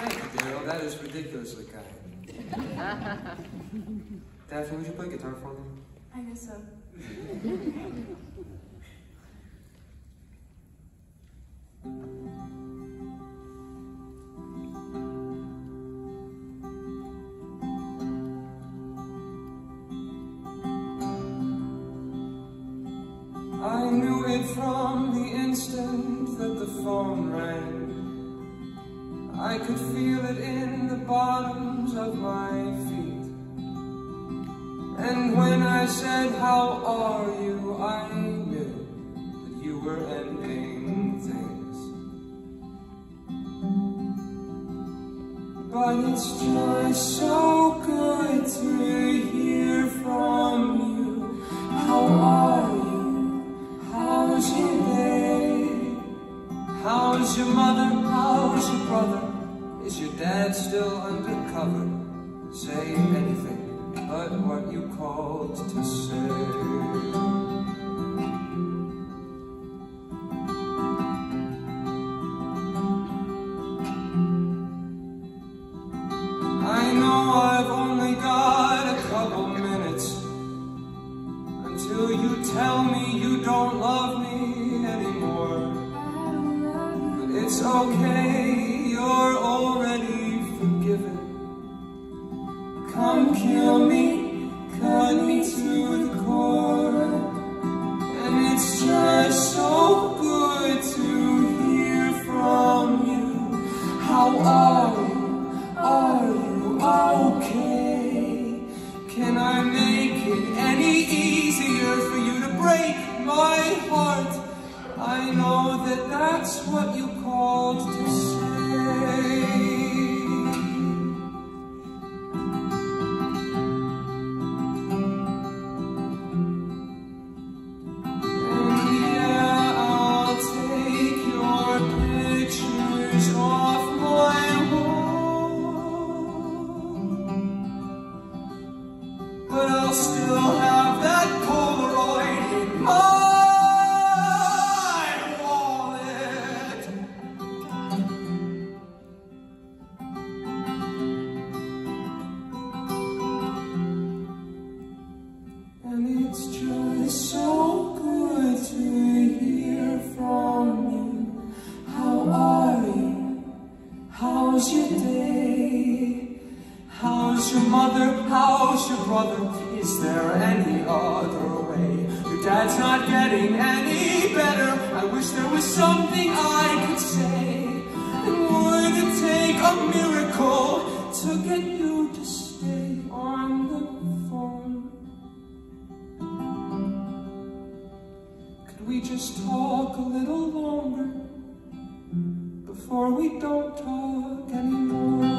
Thank you, Daryl. That is ridiculously kind. Daphne, would you play guitar for me? I guess so. I knew it from the instant that the phone rang. I could feel it in the bottoms of my feet. And when I said, "How are you?" I knew that you were ending things. But it's just so good to hear from you. How are you? How's your day? How's your mother? How's your brother? Is your dad still undercover? Say anything but what you called to say. I know I've only got a couple minutes until you tell me you don't love me anymore. But it's okay, you're already forgiven. Come kill me, cut me to the core. And it's just so good to hear from you. How are you? Are you okay? Can I make it any easier for you to break my heart? I know that that's what you called to say. And yeah, I'll take your pictures off my wall, but I'll still have that Polaroid in my wallet. And it's just so good to hear from you. How are you? How's your day? How's your mother? How's your brother? Is there any other way? Your dad's not getting any better. I wish there was something I could say. And would it take a miracle to get you to stay on the phone? Could we just talk a little longer before we don't talk anymore?